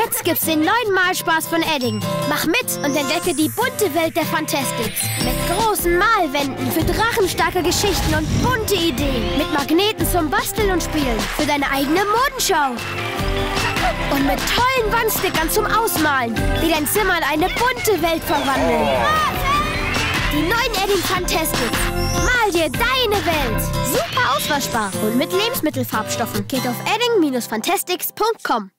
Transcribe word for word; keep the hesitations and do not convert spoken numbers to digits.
Jetzt gibt's den neuen Malspaß von Edding. Mach mit und entdecke die bunte Welt der Fantastics. Mit großen Malwänden für drachenstarke Geschichten und bunte Ideen. Mit Magneten zum Basteln und Spielen. Für deine eigene Modenschau. Und mit tollen Wandstickern zum Ausmalen, die dein Zimmer in eine bunte Welt verwandeln. Die neuen Edding Fantastics. Mal dir deine Welt. Super auswaschbar und mit Lebensmittelfarbstoffen. Geht auf edding Bindestrich fantastics Punkt com.